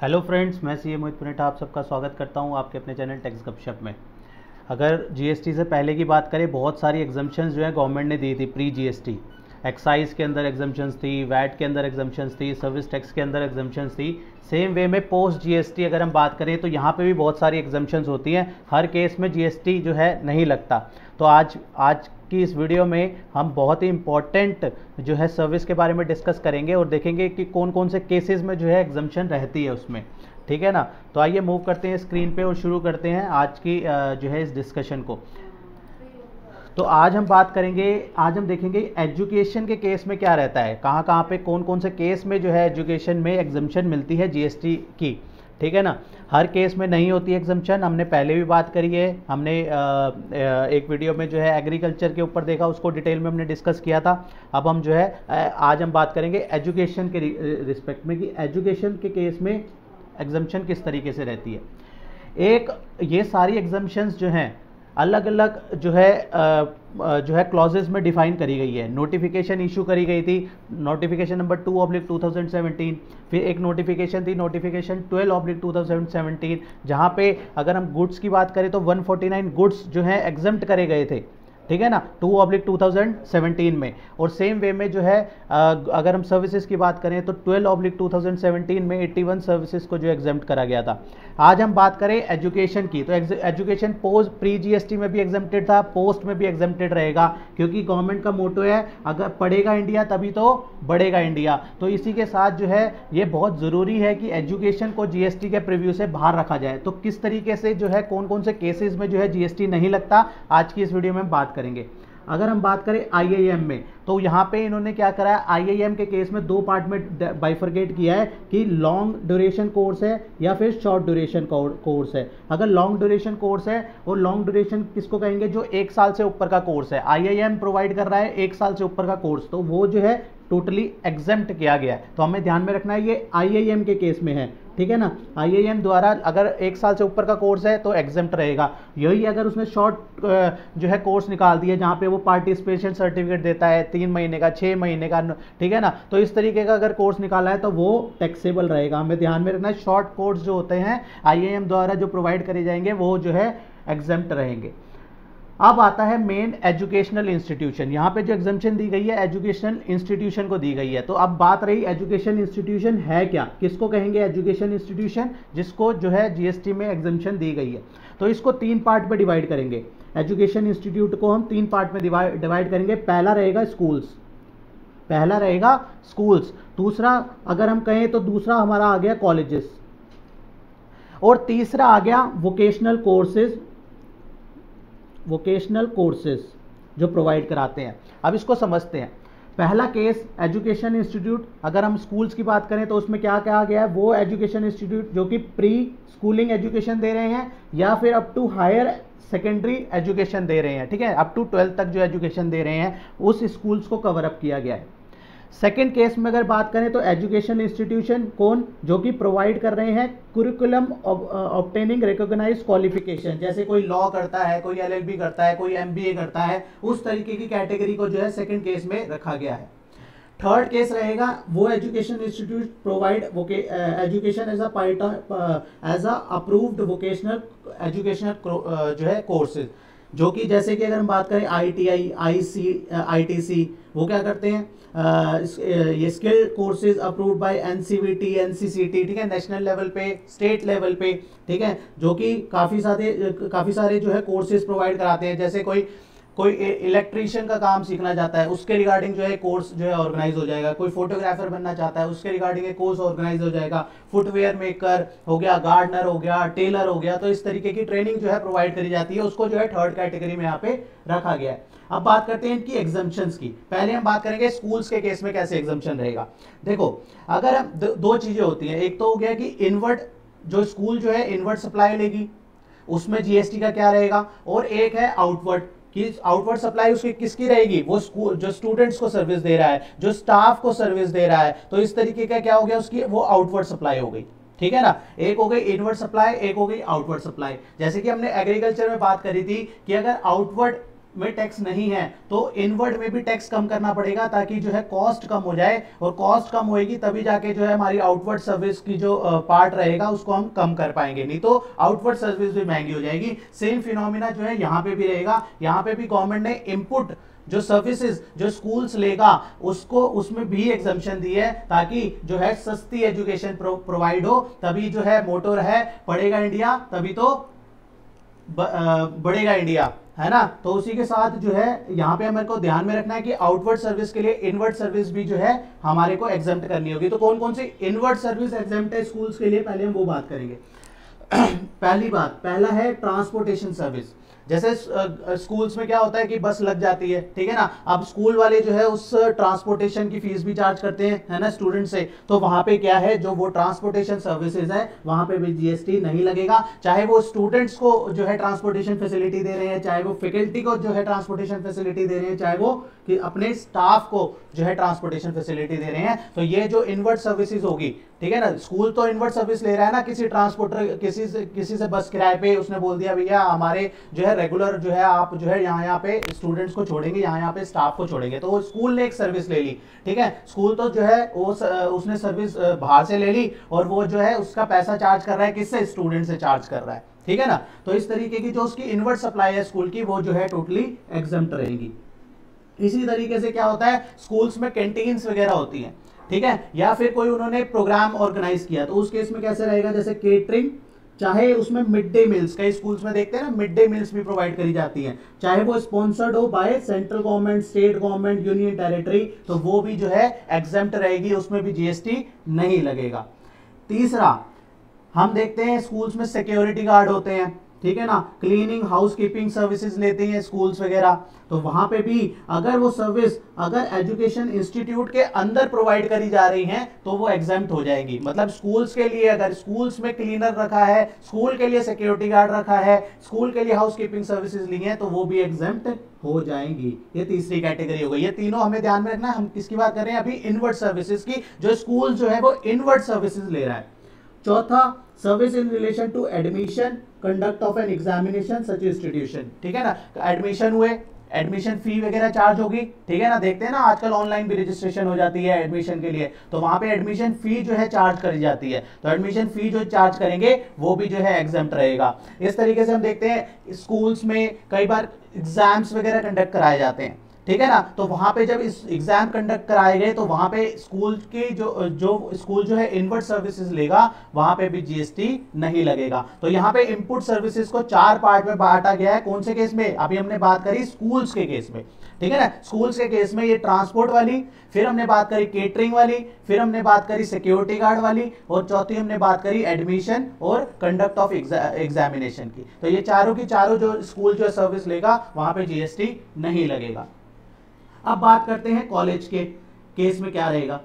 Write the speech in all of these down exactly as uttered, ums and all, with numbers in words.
Hello friends, मैं सी ए मोहित पुनेठा आप सबका स्वागत करता हूं आपके अपने चैनल टैक्स गपशप में। अगर जीएसटी से पहले की बात करें, बहुत सारी एग्जम्पशंस जो है गवर्नमेंट ने दी थी। प्री जीएसटी एक्साइज के अंदर एग्जम्पशंस थी, वैट के अंदर एग्जम्पशंस थी, सर्विस टैक्स के अंदर एग्जम्पशंस थी। सेम वे में पोस्ट जीएसटी अगर हम बात करें तो यहाँ पे भी बहुत सारी एग्जम्पशंस होती हैं। हर केस में जीएसटी जो है नहीं लगता। तो आज आज की इस वीडियो में हम बहुत ही इंपॉर्टेंट जो है सर्विस के बारे में डिस्कस करेंगे और देखेंगे कि कौन कौन से केसेस में जो है एग्जम्पशन रहती है उसमें। ठीक है ना। तो आइए मूव करते हैं स्क्रीन पे और शुरू करते हैं आज की जो है इस डिस्कशन को। तो आज हम बात करेंगे, आज हम देखेंगे एजुकेशन के केस में क्या रहता है, कहाँ कहाँ पे कौन कौन से केस में जो है एजुकेशन में एग्जम्पशन मिलती है जीएसटी की। ठीक है ना। हर केस में नहीं होती एग्जम्पशन, हमने पहले भी बात करी है। हमने एक वीडियो में जो है एग्रीकल्चर के ऊपर देखा, उसको डिटेल में हमने डिस्कस किया था। अब हम जो है आज हम बात करेंगे एजुकेशन के रिस्पेक्ट में कि एजुकेशन के केस में एग्जम्पशन किस तरीके से रहती है। एक ये सारी एग्जम्पशंस जो हैं अलग अलग जो है जो है क्लॉजेज में डिफाइन करी गई है। नोटिफिकेशन इशू करी गई थी, notification number two oblique two thousand seventeen. फिर एक नोटिफिकेशन थी notification twelve oblique two thousand seventeen, जहाँ पे अगर हम गुड्स की बात करें तो वन फोर्टी नाइन गुड्स जो हैं एग्जम्प्ट करे गए थे। ठीक है ना, two oblique two thousand seventeen में। और सेम वे में जो है अगर हम सर्विसेज की बात करें तो twelve oblique two thousand seventeen में इक्यासी सर्विसेज को जो एग्जाम्प्ट करा गया था। आज हम बात करें एजुकेशन की, तो एजुकेशन पोस्ट प्री जीएसटी में भी एग्जाम्प्टेड था, पोस्ट में भी एग्जाम्प्टेड रहेगा, क्योंकि गवर्नमेंट का मोटो है अगर पढ़ेगा इंडिया तभी तो बढ़ेगा इंडिया। तो इसी के साथ जो है ये बहुत ज़रूरी है कि एजुकेशन को जीएसटी के प्रीव्यू से बाहर रखा जाए। तो किस तरीके से जो है कौन कौन से केसेस में जो है जीएसटी नहीं लगता, आज की इस वीडियो में हम बात करेंगे। अगर हम बात करें आईआईएम में, तो यहाँ पे इन्होंने क्या करा है, आईआईएम के केस में दो पार्ट में बाइफरकेट किया है कि लॉन्ग ड्यूरेशन कोर्स है या फिर शॉर्ट ड्यूरेशन कोर्स है। अगर लॉन्ग ड्यूरेशन कोर्स है, और लॉन्ग ड्यूरेशन किसको कहेंगे, जो एक साल से ऊपर का कोर्स है। आईआईएम प्रोवाइड कर रहा है एक साल से ऊपर का कोर्स, तो वो जो है टोटली एग्जेम्प्ट किया गया है। तो हमें ध्यान में रखना है ये आईआईएम के केस में है। ठीक है ना, आईआईएम द्वारा अगर एक साल से ऊपर का कोर्स है तो एग्जेम्प्ट रहेगा। यही अगर उसने शॉर्ट जो है कोर्स निकाल दिया जहाँ पे वो पार्टिसिपेशन सर्टिफिकेट देता है तीन महीने का, छः महीने का, ठीक है ना, तो इस तरीके का अगर कोर्स निकाला है तो वो टैक्सेबल रहेगा। हमें ध्यान में रखना है शॉर्ट कोर्स जो होते हैं आईआईएम द्वारा जो प्रोवाइड करे जाएंगे वो जो है एग्जेम्प्ट रहेंगे। अब आता है मेन एजुकेशनल इंस्टीट्यूशन। यहाँ पे जो एग्जम्पशन दी गई है एजुकेशनल इंस्टीट्यूशन को दी गई है। तो अब बात रही एजुकेशन इंस्टीट्यूशन है क्या, किसको कहेंगे एजुकेशन इंस्टीट्यूशन, जिसको जो है जीएसटी में एग्जम्पशन दी गई है। तो इसको तीन पार्ट में डिवाइड करेंगे। एजुकेशन इंस्टीट्यूट को हम तीन पार्ट में डिवाइड करेंगे। पहला रहेगा स्कूल्स, पहला रहेगा स्कूल्स। दूसरा अगर हम कहें तो दूसरा हमारा आ गया कॉलेजेस, और तीसरा आ गया वोकेशनल कोर्सेज, वोकेशनल कोर्सेज जो प्रोवाइड कराते हैं। अब इसको समझते हैं। पहला केस एजुकेशन इंस्टीट्यूट, अगर हम स्कूल्स की बात करें तो उसमें क्या कहा गया है, वो एजुकेशन इंस्टीट्यूट जो कि प्री स्कूलिंग एजुकेशन दे रहे हैं या फिर up to higher secondary education दे रहे हैं। ठीक है, अप टू ट्वेल्थ तक जो एजुकेशन दे रहे हैं उस स्कूल्स को कवर अप किया गया है। सेकेंड केस में अगर बात करें तो एजुकेशन इंस्टीट्यूशन कौन, जो कि प्रोवाइड कर रहे हैं कुरिकुलम ऑब्टेनिंग रिकॉग्नाइज्ड क्वालिफिकेशन, जैसे कोई लॉ करता है, कोई एलएलबी करता है, कोई एमबीए करता है, उस तरीके की कैटेगरी को जो है सेकेंड केस में रखा गया है। थर्ड केस रहेगा वो education institute provide education as as a approved vocational educational जो है कोर्सेज, जो कि जैसे कि अगर हम बात करें आईटीआई, आईसी, आईटीसी, वो क्या करते हैं, Uh, ये skill courses approved by NCVT, NCCT, ठीक है, नेशनल लेवल पे, स्टेट लेवल पे, ठीक है, जो कि काफ़ी सारे काफ़ी सारे जो है कोर्सेज प्रोवाइड कराते हैं। जैसे कोई कोई इलेक्ट्रीशियन का काम सीखना चाहता है, उसके रिगार्डिंग जो है कोर्स जो है ऑर्गेनाइज हो जाएगा। कोई फोटोग्राफर बनना चाहता है, उसके रिगार्डिंग एक कोर्स ऑर्गेनाइज हो जाएगा। फुटवेयर मेकर हो गया, गार्डनर हो गया, टेलर हो गया, तो इस तरीके की ट्रेनिंग जो है प्रोवाइड करी जाती है, उसको जो है थर्ड कैटेगरी में यहाँ पे रखा गया है। अब बात करते हैं इनकी एग्जम्पशंस की। पहले हम बात करेंगे स्कूल्स के केस में कैसे एग्जम्पशन रहेगा। देखो, अगर हम दो चीजें होती हैं, एक तो हो गया कि इनवर्ट, जो स्कूल जो है इनवर्ट सप्लाई लेगी, उसमें जीएसटी का क्या रहेगा, और एक है आउटवर्ड, कि आउटवर्ड सप्लाई उसकी किसकी रहेगी, वो स्कूल जो स्टूडेंट्स को सर्विस दे रहा है, जो स्टाफ को सर्विस दे रहा है, तो इस तरीके का क्या हो गया उसकी, वो आउटवर्ड सप्लाई हो गई। ठीक है ना, एक हो गई इनवर्ड सप्लाई, एक हो गई आउटवर्ड सप्लाई। जैसे कि हमने एग्रीकल्चर में बात करी थी कि अगर आउटवर्ड में टैक्स नहीं है तो इनवर्ड में भी टैक्स कम करना पड़ेगा, ताकि जो है कॉस्ट कम हो जाए, और कॉस्ट कम होएगी तभी जाके जो है हमारी आउटवर्ड सर्विस की जो पार्ट रहेगा उसको हम कम कर पाएंगे, नहीं तो आउटवर्ड सर्विस भी महंगी हो जाएगी। सेम फिनोमिना जो है यहाँ पे भी रहेगा। यहाँ पे भी गवर्नमेंट ने इनपुट जो सर्विसेज जो स्कूल्स लेगा उसको उसमें भी एग्जम्पशन दी है, ताकि जो है सस्ती एजुकेशन प्रो, प्रोवाइड हो। तभी जो है मोटो है पढ़ेगा इंडिया तभी तो बढ़ेगा इंडिया, है ना। तो उसी के साथ जो है यहाँ पे हमें को ध्यान में रखना है कि आउटवर्ड सर्विस के लिए इनवर्ड सर्विस भी जो है हमारे को एग्जाम्प्ट करनी होगी। तो कौन कौन सी इनवर्ड सर्विस एग्जाम्प्ट है स्कूल्स के लिए, पहले हम वो बात करेंगे। पहली बात, पहला है ट्रांसपोर्टेशन सर्विस। जैसे स्कूल्स में क्या होता है कि बस लग जाती है, ठीक है ना, अब स्कूल वाले जो है उस ट्रांसपोर्टेशन की फीस भी चार्ज करते हैं, है ना, स्टूडेंट से। तो वहां पे क्या है, जो वो ट्रांसपोर्टेशन सर्विसेज है वहां पे भी जीएसटी नहीं लगेगा, चाहे वो स्टूडेंट्स को जो है ट्रांसपोर्टेशन फैसिलिटी दे रहे हैं, चाहे वो फैकल्टी को जो है ट्रांसपोर्टेशन फैसिलिटी दे रहे हैं, चाहे वो कि अपने स्टाफ को जो है ट्रांसपोर्टेशन फैसिलिटी दे रहे हैं। तो ये जो इनवर्ड सर्विसेज होगी, ठीक है ना, स्कूल तो इनवर्ड सर्विस ले रहा है ना, किसी ट्रांसपोर्टर किसी से किसी से बस किराए पे उसने बोल दिया भैया हमारे जो है रेगुलर जो है आप जो है यहाँ यहाँ पे स्टूडेंट्स को छोड़ेंगे, यहाँ यहाँ पे स्टाफ को छोड़ेंगे, तो वो स्कूल ने एक सर्विस ले ली, ठीक है। स्कूल तो जो है वो उसने सर्विस बाहर से ले ली और वो जो है उसका पैसा चार्ज कर रहा है किससे, स्टूडेंट से चार्ज कर रहा है, ठीक है ना। तो इस तरीके की जो उसकी इनवर्ड सप्लाई है स्कूल की वो जो है टोटली एग्जम्प्ट रहेगी। इसी तरीके से क्या होता है, स्कूल्स में कैंटीन्स वगैरह होती हैं, ठीक है, या फिर कोई उन्होंने प्रोग्राम ऑर्गेनाइज किया तो उस केस में कैसे रहेगा, जैसे केटरिंग, चाहे उसमें मिड डे मील्स, कई स्कूल्स में देखते हैं ना मिड डे मील्स भी प्रोवाइड करी जाती हैं, चाहे वो स्पॉन्सर्ड हो by central government, state government, union territory, तो वो भी जो है एग्जम्प्ट रहेगी, उसमें भी जीएसटी नहीं लगेगा। तीसरा, हम देखते हैं स्कूल्स में सिक्योरिटी गार्ड होते हैं, ठीक है ना, क्लीनिंग हाउसकीपिंग सर्विसेज लेती हैं स्कूल्स वगैरह, तो वहां पे भी अगर वो सर्विस अगर एजुकेशन इंस्टीट्यूट के अंदर प्रोवाइड करी जा रही हैं तो वो एग्जम्प्ट हो जाएगी। मतलब स्कूल्स के लिए अगर स्कूल्स में क्लीनर रखा है, स्कूल के लिए सिक्योरिटी गार्ड रखा है, स्कूल के लिए हाउसकीपिंग सर्विसेज ली हैं तो वो भी एग्जम्प्ट हो जाएंगी। ये तीसरी कैटेगरी हो गई। ये तीनों हमें ध्यान में रखना है। हम किसकी बात कर रहे हैं अभी, इनवर्ड सर्विसेज की, जो स्कूल जो है वो इनवर्ड सर्विसेज ले रहा है। चौथा, service in relation to admission, conduct of an examination such institution, ठीक है ना, एडमिशन हुए, एडमिशन फी वगैरह चार्ज होगी, ठीक है ना, देखते हैं ना आजकल ऑनलाइन भी रजिस्ट्रेशन हो जाती है एडमिशन के लिए, तो वहां पे एडमिशन फी जो है चार्ज करी जाती है, तो एडमिशन फी जो चार्ज करेंगे वो भी जो है एग्जम्प्ट रहेगा। इस तरीके से हम देखते हैं स्कूल्स में कई बार एग्जाम्स वगैरह कंडक्ट कराए जाते हैं, ठीक है ना, तो वहां पे जब इस एग्जाम कंडक्ट कराए गए तो वहां पे स्कूल की जो जो स्कूल जो है इनवर्ड सर्विसेज लेगा वहां पे भी जीएसटी नहीं लगेगा। तो यहाँ पे इनपुट सर्विसेज को चार पार्ट में बांटा गया है। कौन से केस में, अभी हमने बात करी स्कूल्स के केस में, ठीक है ना, स्कूल्स के केस में ये ट्रांसपोर्ट वाली, फिर हमने बात करी केटरिंग वाली, फिर हमने बात करी सिक्योरिटी गार्ड वाली, और चौथी हमने बात करी एडमिशन और कंडक्ट ऑफ एग्जामिनेशन की। तो ये चारों की चारों जो स्कूल जो सर्विस लेगा वहां पे जीएसटी नहीं लगेगा। अब बात करते हैं कॉलेज के केस में क्या रहेगा।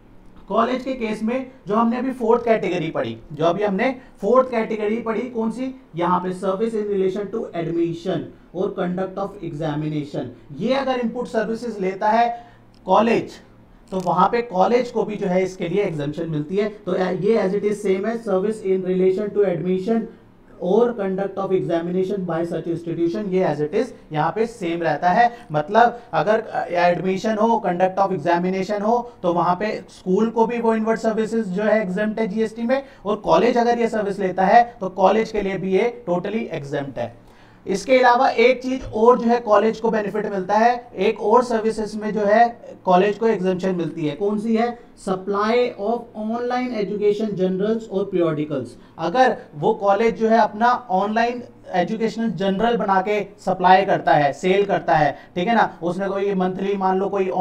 कॉलेज के केस में जो हमने अभी फोर्थ कैटेगरी पढ़ी, जो अभी हमने फोर्थ कैटेगरी पढ़ी, कौन सी, यहाँ पे service in relation to admission और कंडक्ट ऑफ एग्जामिनेशन, ये अगर इनपुट सर्विसेज लेता है कॉलेज तो वहां पे कॉलेज को भी जो है इसके लिए एग्जम्पशन मिलती है। तो ये एज इट इज सेम है, service in relation to admission और conduct of examination by such institution, ये एज इट इज यहाँ पे सेम रहता है। मतलब अगर एडमिशन हो, कंडक्ट ऑफ एग्जामिनेशन हो, तो वहां पे स्कूल को भी वो इनवर्ड सर्विसेज जो है एग्जम्प्ट है जीएसटी में, और कॉलेज अगर ये सर्विस लेता है तो कॉलेज के लिए भी ये टोटली एग्जम्प्ट है। इसके अलावा एक चीज और जो है कॉलेज को बेनिफिट मिलता है, एक और सर्विसेज में जो है कॉलेज को एग्जम्पशन मिलती है, कौन सी है, supply of online education journals और पीरियोडिकल्स। अगर वो कॉलेज जो है अपना ऑनलाइन एजुकेशनल जर्नल बना के सप्लाई करता है, सेल करता है, ठीक है ना, उसने कोई मंथली मान लो कोई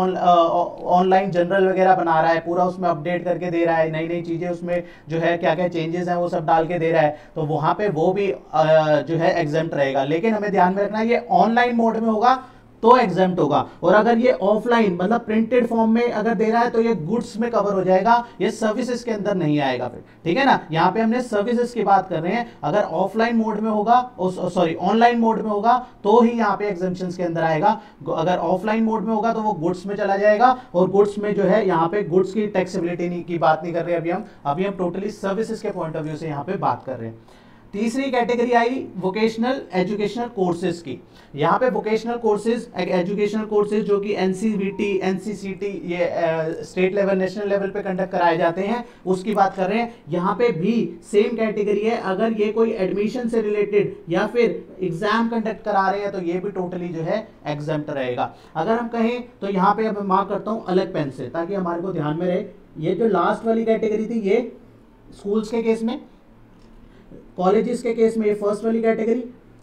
ऑनलाइन जर्नल वगैरह बना रहा है, पूरा उसमें अपडेट करके दे रहा है, नई नई चीजें उसमें जो है क्या क्या चेंजेस हैं वो सब डाल के दे रहा है, तो वहां पे वो भी जो है एग्जम्प्ट रहेगा। लेकिन हमें ध्यान में रखना है ये ऑनलाइन मोड में होगा तो एग्जम्प्ट होगा, और अगर ये ऑफलाइन मतलब प्रिंटेड फॉर्म में अगर दे रहा है तो ये गुड्स में कवर हो जाएगा, ये सर्विसेज के अंदर नहीं आएगा फिर, ठीक है ना। यहाँ पे हमने सर्विसेज की बात कर रहे हैं, अगर ऑफलाइन मोड में होगा, सॉरी ऑनलाइन मोड में होगा तो ही यहाँ पे एग्जम्पशंस के अंदर आएगा। अगर ऑफलाइन मोड में होगा तो वो गुड्स में चला जाएगा, और गुड्स में जो है यहाँ पे गुड्स की टैक्सेबिलिटी की बात नहीं कर रहे अभी हम अभी हम टोटली सर्विसेज के पॉइंट ऑफ व्यू से यहाँ पे बात कर रहे हैं। तीसरी कैटेगरी आई वोकेशनल एजुकेशनल कोर्सेज की। यहाँ पे वोकेशनल कोर्सेज एजुकेशनल कोर्सेज जो कि एनसीवीटी एनसीसीटी ये स्टेट लेवल नेशनल लेवल पे कंडक्ट कराए जाते हैं उसकी बात कर रहे हैं। यहाँ पे भी सेम कैटेगरी है, अगर ये कोई एडमिशन से रिलेटेड या फिर एग्जाम कंडक्ट करा रहे हैं तो ये भी टोटली जो है एग्जाम्प्ट रहेगा। अगर हम कहें तो यहाँ पे मैं मार्क करता हूँ अलग पेन से ताकि हमारे को ध्यान में रहे। ये जो लास्ट वाली कैटेगरी थी ये स्कूल्स के केस में, कॉलेजेस के केस में ये फर्स्ट वाली कैटेगरी,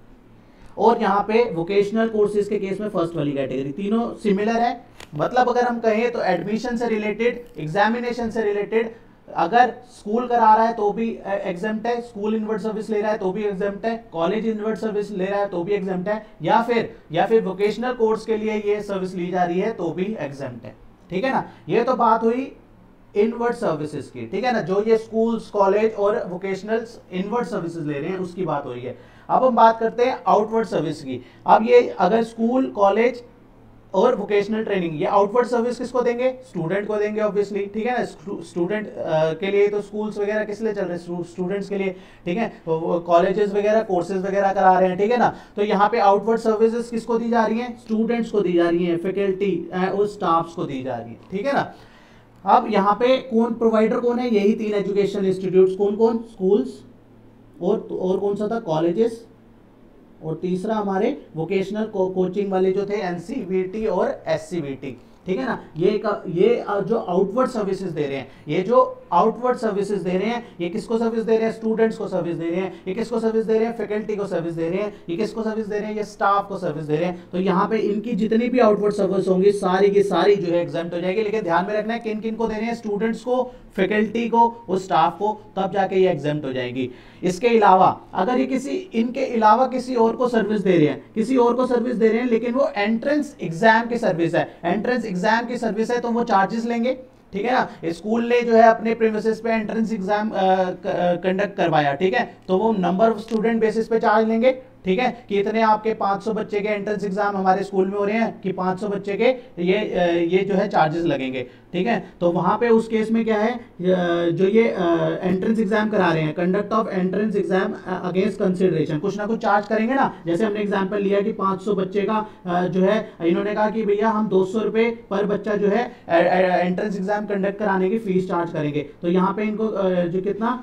और यहाँ पे वोकेशनल कोर्सेज के केस में फर्स्ट वाली कैटेगरी, तीनों सिमिलर है। मतलब अगर हम कहें तो एडमिशन से रिलेटेड, एग्जामिनेशन से रिलेटेड अगर स्कूल करा रहा है तो भी एग्जाम्प्ट है, स्कूल इनवर्ट सर्विस ले रहा है तो भी एग्जाम्प्ट है, कॉलेज इनवर्ट सर्विस ले रहा है तो भी एग्जाम्प्ट है, या फिर या फिर वोकेशनल कोर्स के लिए ये सर्विस ली जा रही है तो भी एग्जाम्प्ट है। ठीक है ना, ये तो बात हुई इनवर्ट सर्विसेज की। ठीक है ना, जो ये स्कूल्स कॉलेज और वोकेशनल इनवर्ट सर्विसेज ले रहे हैं उसकी बात हो रही है। अब हम बात करते हैं आउटवर्ड सर्विस की। अब ये अगर स्कूल कॉलेज और वोकेशनल ट्रेनिंग, ये आउटवर्ड सर्विस किसको देंगे? स्टूडेंट को देंगे ऑब्वियसली। ठीक है ना, स्टूडेंट के लिए तो स्कूल्स वगैरह किस लिए चल रहे हैं? स्टूडेंट्स के लिए। ठीक है, तो कॉलेजेस वगैरह कोर्सेज वगैरह करा रहे हैं। ठीक है ना, तो यहाँ पे आउटवर्ड सर्विसेज किसको दी जा रही हैं? स्टूडेंट्स को दी जा रही हैं, फैकल्टी और स्टाफ्स को दी जा रही है। ठीक है ना, अब यहाँ पे कौन प्रोवाइडर कौन है? यही तीन एजुकेशन इंस्टीट्यूट्स। कौन कौन? स्कूल्स और और कौन सा था? कॉलेजेस, और तीसरा हमारे वोकेशनल को, कोचिंग वाले जो थे एनसीवीटी और एससीवीटी। ठीक है ना, ये ये जो आउटवर्ड सर्विसेज दे रहे हैं, ये जो आउटवर्ड सर्विसेज दे रहे हैं, ये किसको सर्विस दे रहे हैं? स्टूडेंट्स को सर्विस दे रहे हैं। ये किसको सर्विस दे रहे हैं? फैकल्टी को सर्विस दे रहे हैं। ये किसको सर्विस दे रहे हैं? ये स्टाफ को सर्विस दे रहे हैं। तो यहाँ पे इनकी जितनी भी आउटवर्ड सर्विस होंगी सारी की सारी जो है एग्जाम्प्ट हो जाएगी। लेकिन ध्यान में रखना है किन किन को दे रहे हैं? स्टूडेंट्स को, फैकल्टी को और स्टाफ को, तब जाके ये एग्जाम्प्ट हो जाएगी। इसके अलावा अगर ये किसी इनके अलावा किसी और को सर्विस दे रहे हैं, किसी और को सर्विस दे रहे हैं लेकिन वो एंट्रेंस एग्जाम की सर्विस है, एंट्रेंस एग्जाम की सर्विस है, तो वो चार्जेस लेंगे। ठीक है ना, स्कूल ने जो है अपने प्रीमिसेस पे एंट्रेंस एग्जाम कंडक्ट करवाया, ठीक है, तो वो नंबर ऑफ स्टूडेंट बेसिस पे चार्ज लेंगे। ठीक है, कि इतने आपके पाँच सौ बच्चे के एंट्रेंस एग्जाम हमारे स्कूल में हो रहे हैं कि पाँच सौ बच्चे के ये ये जो है चार्जेस लगेंगे। ठीक है, तो वहां पे उस केस में क्या है, जो ये एंट्रेंस एग्जाम करा रहे हैं, conduct of entrance exam against consideration, कुछ ना कुछ चार्ज करेंगे ना। जैसे हमने एग्जांपल लिया कि पाँच सौ बच्चे का जो है, इन्होंने कहा कि भैया हम दो सौ रुपये पर बच्चा जो है एंट्रेंस एग्जाम कंडक्ट कराने की फीस चार्ज करेंगे। तो यहाँ पे इनको जो कितना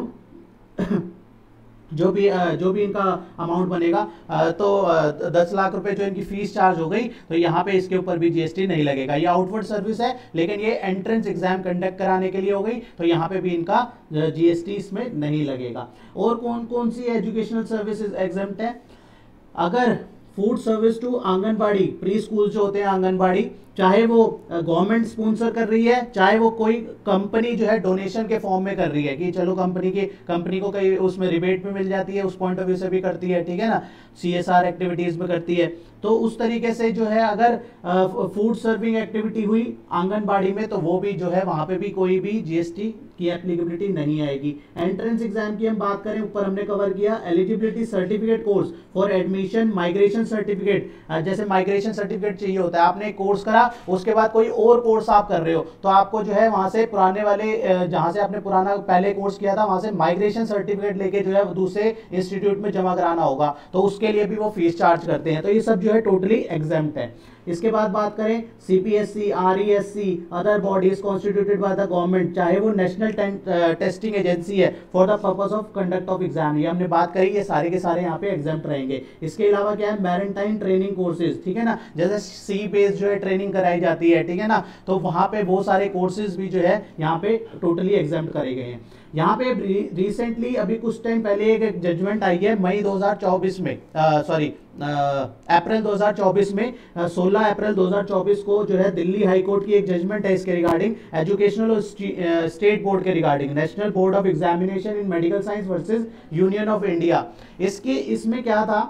अराउंड जो भी जो भी इनका अमाउंट बनेगा, तो दस लाख रुपए जो इनकी फीस चार्ज हो गई, तो यहाँ पे इसके ऊपर भी जीएसटी नहीं लगेगा। ये आउटवर्ड सर्विस है लेकिन ये एंट्रेंस एग्जाम कंडक्ट कराने के लिए हो गई, तो यहाँ पे भी इनका जीएसटी इसमें नहीं लगेगा। और कौन कौन सी एजुकेशनल सर्विसेज एग्जम्प्ट है? अगर food service to anganwadi, pre school जो होते हैं आंगनबाड़ी, चाहे वो गवर्नमेंट स्पॉन्सर कर रही है, चाहे वो कोई कंपनी जो है डोनेशन के फॉर्म में कर रही है कि चलो कंपनी की कंपनी को कहीं उसमें रिबेट में मिल जाती है, उस पॉइंट ऑफ व्यू से भी करती है। ठीक है ना, सीएसआर एक्टिविटीज में करती है, तो उस तरीके से जो है अगर फूड सर्विंग एक्टिविटी हुई आंगनबाड़ी में, तो वो भी जो है वहां पे भी कोई भी जीएसटी की एप्लीकेबिलिटी नहीं आएगी। एंट्रेंस एग्जाम की हम बात करें, ऊपर हमने कवर किया eligibility certificate course for admission, migration certificate, जैसे माइग्रेशन सर्टिफिकेट चाहिए होता है, आपने एक कोर्स करा, उसके बाद कोई और कोर्स आप कर रहे हो, तो आपको जो है वहां से पुराने वाले, जहां से आपने पुराना पहले कोर्स किया था, वहां से माइग्रेशन सर्टिफिकेट लेके जो है दूसरे इंस्टीट्यूट में जमा कराना होगा, तो उसके लिए भी वो फीस चार्ज करते हैं। तो ये सब जो है टोटली एग्जाम्प्ट है। इसके बाद बात करें CPSC, RESC, other bodies constituted by the government, चाहे वो नेशनल टेस्टिंग एजेंसी है for the purpose of conduct of exam, ये हमने बात करी, ये सारे के सारे यहाँ पे एग्जाम्प्ट रहेंगे। इसके अलावा क्या है, मैरिटाइम ट्रेनिंग कोर्सेज, ठीक है ना, जैसे सी बेस्ड जो है ट्रेनिंग कराई जाती है, ठीक है ना, तो वहां पे बहुत सारे कोर्सेज भी जो है यहाँ पे टोटली एग्जाम्प्ट करे गए हैं। यहाँ पे रिसेंटली अभी कुछ टाइम पहले एक जजमेंट आई है मई दो हज़ार चौबीस में, सॉरी अप्रैल दो हज़ार चौबीस में, सोलह अप्रैल दो हज़ार चौबीस को जो है दिल्ली हाई कोर्ट की एक जजमेंट है इसके रिगार्डिंग, एजुकेशनल और स्टेट बोर्ड के regarding, national board of examination in medical science versus union of India. इसकी इसमें क्या था,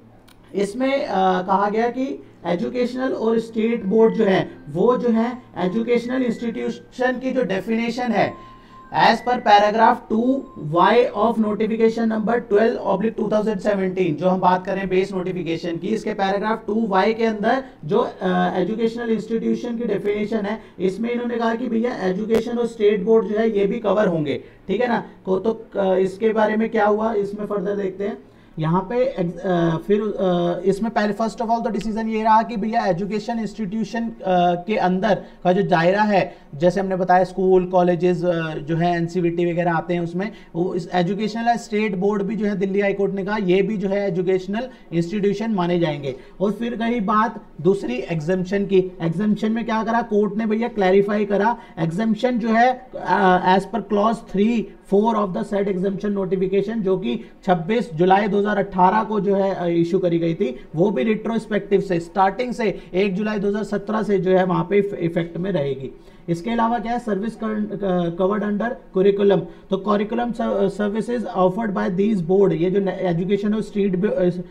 इसमें आ, कहा गया कि एजुकेशनल और स्टेट बोर्ड जो है वो जो है एजुकेशनल इंस्टीट्यूशन की जो डेफिनेशन है as per paragraph two Y of notification number twelve oblique two thousand seventeen, जो हम बात करें बेस नोटिफिकेशन की, इसके पैराग्राफ टू वाई के अंदर जो एजुकेशनल इंस्टीट्यूशन की डेफिनेशन है, इसमें इन्होंने कहा कि भैया एजुकेशन और स्टेट बोर्ड जो है ये भी कवर होंगे, ठीक है ना। को तो uh, इसके बारे में क्या हुआ इसमें फर्दर देखते हैं। यहाँ पे आ, फिर आ, इसमें पहले फर्स्ट ऑफ ऑल तो डिसीजन ये रहा कि भैया एजुकेशन इंस्टीट्यूशन के अंदर का जो दायरा है, जैसे हमने बताया स्कूल कॉलेजेस जो है एनसीवीटी वगैरह आते हैं उसमें, वो इस एजुकेशनल स्टेट बोर्ड भी जो है दिल्ली हाई कोर्ट ने कहा ये भी जो है एजुकेशनल इंस्टीट्यूशन माने जाएंगे। और फिर रही बात दूसरी एग्जम्पशन की, एग्जम्पशन में क्या करा कोर्ट ने भैया क्लैरिफाई करा, एग्जम्पशन जो है as per clause three four of the set exemption notification जो कि छब्बीस जुलाई दो हज़ार अठारह को जो है इशू करी गई थी, वो भी रिट्रोस्पेक्टिव से स्टार्टिंग से एक जुलाई दो हज़ार सत्रह से जो है वहां पे इफेक्ट में रहेगी। इसके अलावा क्या है, सर्विस कवर्ड अंडर करिकुलम, तो curriculum services offered by these board, ये जो एजुकेशन और स्टेट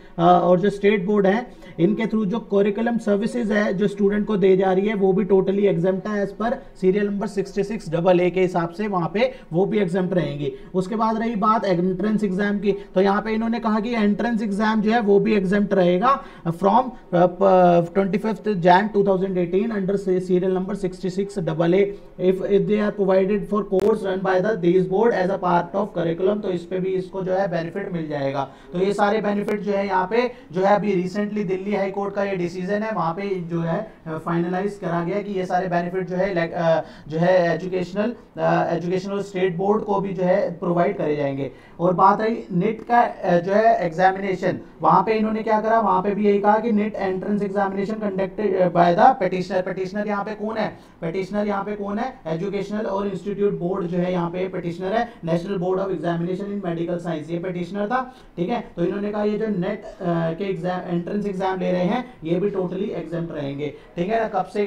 और जो स्टेट बोर्ड है इनके थ्रू जो करिकुलम सर्विसेज है जो स्टूडेंट को दे जा रही है वो भी टोटली एग्जाम्प्ट है as per serial number sixty six double A के हिसाब से, वहां पे वो भी एग्जाम्प्ट रहेंगी। उसके बाद रही बात एंट्रेंस एग्जाम की, तो यहाँ पे इन्होंने कहा कि एंट्रेंस एग्जाम जो है वो भी एग्जाम्प्ट रहेगा from twenty fifth Jan two thousand eighteen under serial number sixty six double A if if they are provided for course run by the these board as a part of curriculum, तो इस पे भी इसको जो है benefit मिल जाएगा। तो ये सारे बेनिफिट जो है यहाँ पे जो है अभी रिसेंटली दिल्ली हाई कोर्ट का ये डिसीजन है वहां पे जो है फाइनलाइज करा गया कि ये सारे बेनिफिट जो है जो है एजुकेशनल एजुकेशनल स्टेट बोर्ड को भी जो है प्रोवाइड करे जाएंगे। और बात रही नीट का जो है एग्जामिनेशन, वहां पे इन्होंने क्या करा, वहां पे भी यही कहा कि NEET entrance examination conducted by the petitioner, petitioner यहाँ पे कौन है, पेटिशनर यहाँ पे कौन है, एजुकेशनल और इंस्टीट्यूट बोर्ड जो है यहाँ पे पेटिशनर है, national board of examination in medical science, ये पेटिशनर था, ठीक है। तो इन्होंने कहा ये जो नेट के एग्जाम एंट्रेंस एग्जाम ले रहे हैं ये भी टोटली एग्जाम्प्ट रहेंगे, ठीक है ना। कब से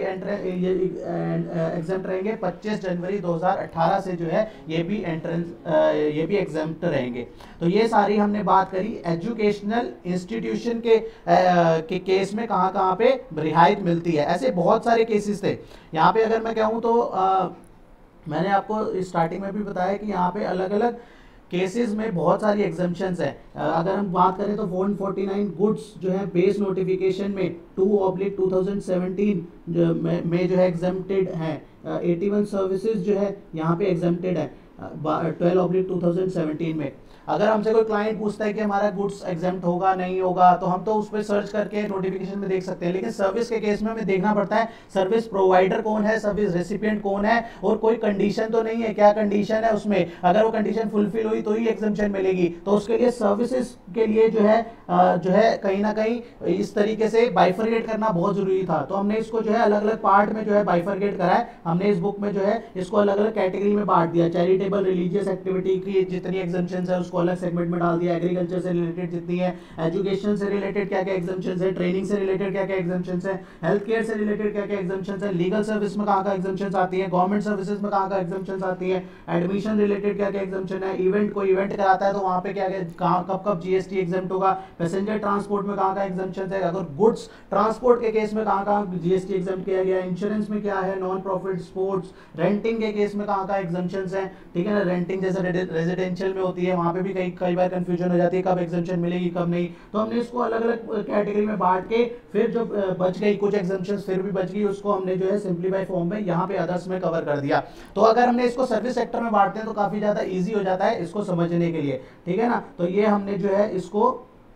एग्जाम्प्ट रहेंगे, पच्चीस जनवरी दो हज़ार अठारह से जो है ये भी एंट्रेंस ये भी एग्जाम्प्ट रहेंगे। तो ये सारी हमने बात करी एजुकेशनल इंस्टीट्यूशन के के केस में कहां कहां पे रियायत मिलती है। ऐसे बहुत सारे केसेस थे यहाँ पे, अगर मैं कहूँ तो आ, मैंने आपको स्टार्टिंग में भी बताया कि यहाँ पे अलग अलग केसेस में बहुत सारी एग्जम्पशंस हैं। अगर हम बात करें तो एक सौ उनचास गुड्स जो है बेस नोटिफिकेशन में two oblique two thousand seventeen जो में, में जो है एग्जम्प्टेड है, इक्यासी सर्विसेज जो है यहाँ पे एग्जम्प्टेड है twelve oblique two thousand seventeen में। अगर हमसे कोई क्लाइंट पूछता है कि हमारा गुड्स एग्जाम्प्ट होगा नहीं होगा, तो हम तो उस पर सर्च करके नोटिफिकेशन में देख सकते हैं, लेकिन सर्विस के केस में हमें देखना पड़ता है सर्विस प्रोवाइडर कौन है, सर्विस रेसिपिएंट कौन है, और कोई कंडीशन तो नहीं है, क्या कंडीशन है उसमें, अगर वो कंडीशन फुलफिल हुई तो ही एग्जम्पशन मिलेगी। तो उसके लिए सर्विसेज के लिए जो है जो है कहीं ना कहीं इस तरीके से बाइफरगेट करना बहुत जरूरी था। तो हमने इसको जो है अलग अलग पार्ट में जो है बाइफरगेट करा है, हमने इस बुक में जो है इसको अलग अलग कैटेगरी में बांट दिया। चैरिटेबल रिलीजियस एक्टिविटी की जितनी एग्जम्पशंस है उसको अलग सेगमेंट में डाल दिया, एग्रीकल्चर से रिलेटेड जितनी है, एजुकेशन से रिलेटेड क्या क्या एग्जम्पशंस है, ट्रेनिंग से रिलेटेड क्या क्या एग्जम्पशंस है, हेल्थ केयर से रिलेटेड क्या क्या एग्जम्पशंस है, लीगल सर्विस में कहाँ का एग्जम्पशंस आती है, गवर्नमेंट सर्विसेज में कहाँ का एग्जम्पशंस आती है, एडमिशन रिलेटेड क्या क्या एग्जम्पशन है, इवेंट कोई इवेंट कराता है तो वहां पे क्या क्या कब कब जीएसटी एग्जम्प्ट होगा, पैसेंजर ट्रांसपोर्ट में कहाँ का एग्जम्पशन है, अगर गुड्स ट्रांसपोर्ट के केस में कहाँ कहाँ जीएसटी एग्जम्प्ट किया गया, इंश्योरेंस में क्या है, नॉन प्रॉफिट स्पोर्ट्स, रेंटिंग के केस में कहाँ का एग्जम्पशंस है, ठीक है ना। रेंटिंग जैसे रेजिडेंशियल में होती है वहां पे भी कई कई बार कंफ्यूजन हो जाती है कब एग्जम्पशन मिलेगी कब नहीं। तो हमने इसको अलग अलग कैटेगरी में बांट के फिर जो बच गई कुछ एग्जम्पशंस फिर भी बच गई उसको हमने जो है सिंपलीफाई फॉर्म में यहाँ पे अदर्स में कवर कर दिया। तो अगर हमने इसको सर्विस सेक्टर में बांटते हैं तो काफी ज्यादा इजी हो जाता है इसको समझने के लिए, ठीक है ना। तो ये हमने जो है इसको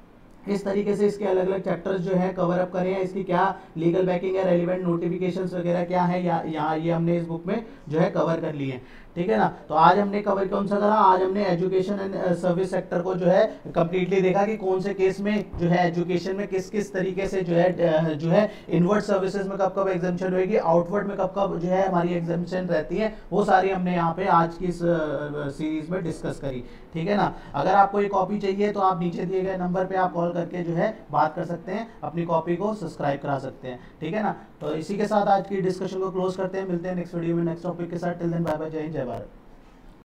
इस तरीके से इसके अलग अलग चैप्टर्स जो है कवर अप करे हैं, इसकी क्या लीगल बैकिंग है, रेलिवेंट नोटिफिकेशंस वगैरह क्या है या यहाँ ये हमने इस बुक में जो है कवर कर लिए हैं, ठीक है ना। तो आज हमने कवर कौन सा करा, आज हमने एजुकेशन एंड सर्विस सेक्टर को जो है कंप्लीटली देखा कि कौन से केस में जो है एजुकेशन में किस किस तरीके से जो है जो है इनवर्ड सर्विसेज में कब कब एग्जाम्पशन होगी, आउटवर्ड में कब कब जो है हमारी एग्जाम्पशन रहती है, वो सारी हमने यहाँ पे आज की इस सीरीज में डिस्कस करी, ठीक है ना। अगर आपको ये कॉपी चाहिए तो आप नीचे दिए गए नंबर पे आप कॉल करके जो है बात कर सकते हैं, अपनी कॉपी को सब्सक्राइब करा सकते हैं, ठीक है ना। तो इसी के साथ आज की डिस्कशन को क्लोज करते हैं, मिलते हैं नेक्स्ट वीडियो में नेक्स्ट टॉपिक के साथ। टिल देन बाय बाय, जय हिंद, जय भारत।